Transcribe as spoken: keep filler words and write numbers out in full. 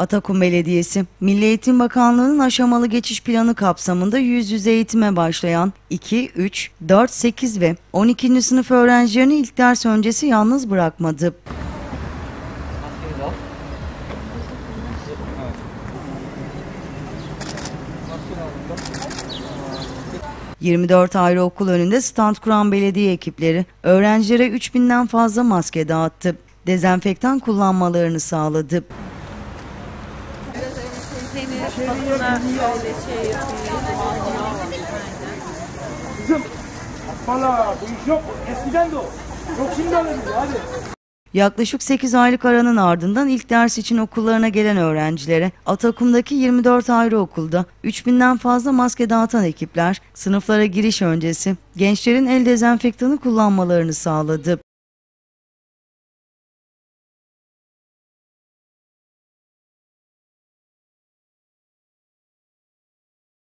Atakum Belediyesi, Milli Eğitim Bakanlığı'nın aşamalı geçiş planı kapsamında yüz yüze eğitime başlayan iki, üç, dört, sekiz ve on ikinci sınıf öğrencilerini ilk ders öncesi yalnız bırakmadı. yirmi dört ayrı okul önünde stand kuran belediye ekipleri öğrencilere üç binden fazla maske dağıttı. Dezenfektan kullanmalarını sağladı. Kızım, valla bu iş yok. Eskiden de o. Yok şimdi alırız, hadi. Yaklaşık sekiz aylık aranın ardından ilk ders için okullarına gelen öğrencilere Atakum'daki yirmi dört ayrı okulda üç binden fazla maske dağıtan ekipler sınıflara giriş öncesi gençlerin el dezenfektanı kullanmalarını sağladı.